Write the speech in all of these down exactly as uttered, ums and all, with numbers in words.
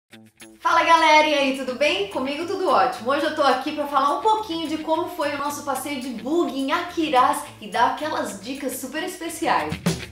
Fala galera, e aí, tudo bem? Comigo tudo ótimo. Hoje eu tô aqui pra falar um pouquinho de como foi o nosso passeio de buggy em Aquiraz e dar aquelas dicas super especiais.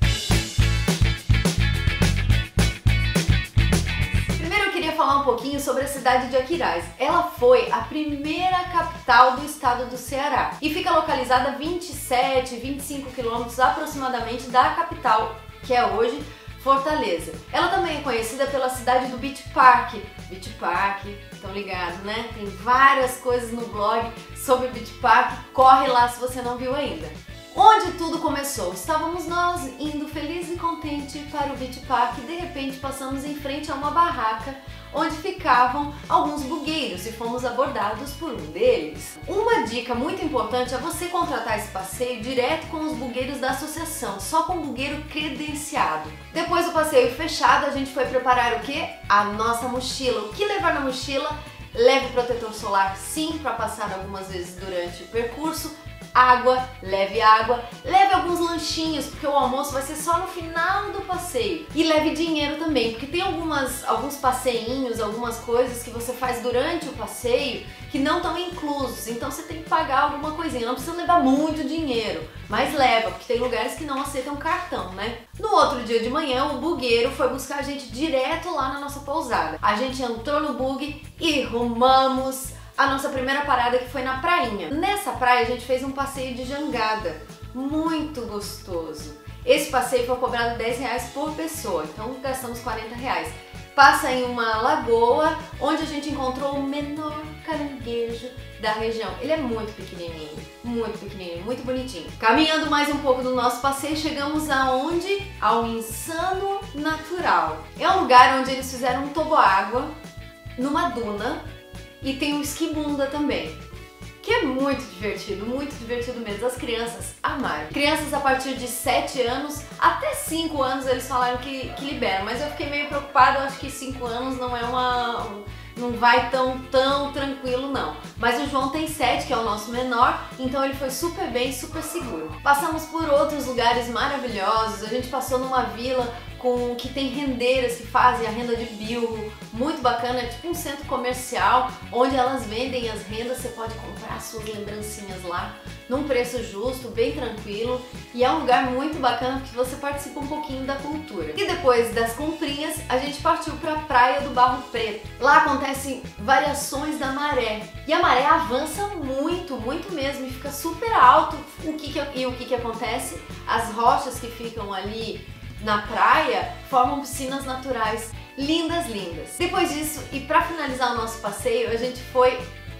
Primeiro eu queria falar um pouquinho sobre a cidade de Aquiraz. Ela foi a primeira capital do estado do Ceará e fica localizada a vinte e sete, vinte e cinco quilômetros aproximadamente da capital, que é hoje Fortaleza. Ela também é conhecida pela cidade do Beach Park. Beach Park, estão ligados, né? Tem várias coisas no blog sobre Beach Park, corre lá se você não viu ainda. Onde tudo começou? Estávamos nós indo feliz e contente para o Beach Park e de repente passamos em frente a uma barraca onde ficavam alguns bugueiros e fomos abordados por um deles. Uma dica muito importante é você contratar esse passeio direto com os bugueiros da associação, só com bugueiro credenciado. Depois do passeio fechado, a gente foi preparar o que? A nossa mochila. O que levar na mochila? Leve protetor solar sim, para passar algumas vezes durante o percurso. Água, leve água, leve alguns lanchinhos, porque o almoço vai ser só no final do passeio. E leve dinheiro também, porque tem algumas, alguns passeinhos, algumas coisas que você faz durante o passeio que não estão inclusos, então você tem que pagar alguma coisinha, não precisa levar muito dinheiro, mas leva, porque tem lugares que não aceitam cartão, né? No outro dia de manhã, o bugueiro foi buscar a gente direto lá na nossa pousada. A gente entrou no bug e rumamos a nossa primeira parada, que foi na prainha. Nessa praia a gente fez um passeio de jangada, muito gostoso. Esse passeio foi cobrado dez reais por pessoa, então gastamos quarenta reais. Passa em uma lagoa, onde a gente encontrou o menor caranguejo da região. Ele é muito pequenininho, muito pequenininho, muito bonitinho. Caminhando mais um pouco do nosso passeio, chegamos aonde? Ao Insano Natural. É um lugar onde eles fizeram um toboágua numa duna, e tem um esquibunda também, que é muito divertido, muito divertido mesmo. As crianças amaram. Crianças a partir de sete anos até cinco anos eles falaram que, que liberam, mas eu fiquei meio preocupada, eu acho que cinco anos não é uma... não vai tão, tão tranquilo não. Mas o João tem sete, que é o nosso menor, então ele foi super bem, super seguro. Passamos por outros lugares maravilhosos, a gente passou numa vila com, que tem rendeiras que fazem a renda de bilro, muito bacana, é tipo um centro comercial, onde elas vendem as rendas, você pode comprar suas lembrancinhas lá, num preço justo, bem tranquilo, e é um lugar muito bacana porque você participa um pouquinho da cultura. E depois das comprinhas, a gente partiu para a Praia do Barro Preto. Lá acontecem variações da maré, e a maré avança muito, muito mesmo, e fica super alto. O que que, e o que que acontece? As rochas que ficam ali na praia formam piscinas naturais lindas, lindas. Depois disso, e para finalizar o nosso passeio, a gente foi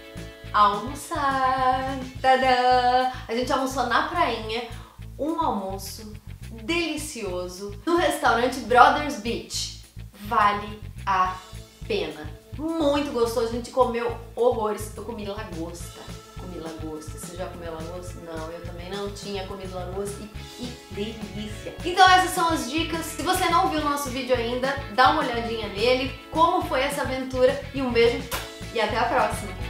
almoçar. Tadã! A gente almoçou na prainha, um almoço delicioso no restaurante Brothers Beach. Vale a pena. Muito gostoso, a gente comeu horrores. Eu comi lagosta. Comi lagosta. Você já comeu lagosta? Não, eu também não tinha comido lagosta e que delícia! Então essas são as dicas. Se você não viu o nosso vídeo ainda, dá uma olhadinha nele, como foi essa aventura, e um beijo e até a próxima!